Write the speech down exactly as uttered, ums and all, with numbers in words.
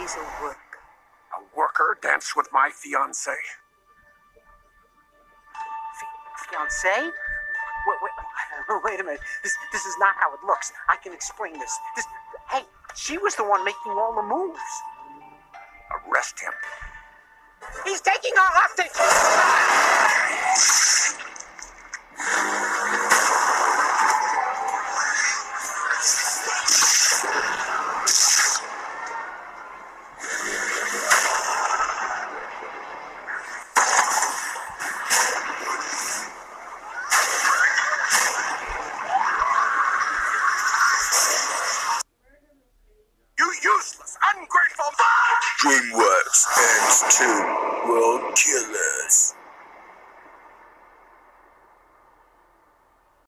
He's a worker. A worker danced with my fiancé. Fiancé? Wait, wait, wait a minute. This, this is not how it looks. I can explain this. This. Hey, she was the one making all the moves. Arrest him. He's taking our hostage!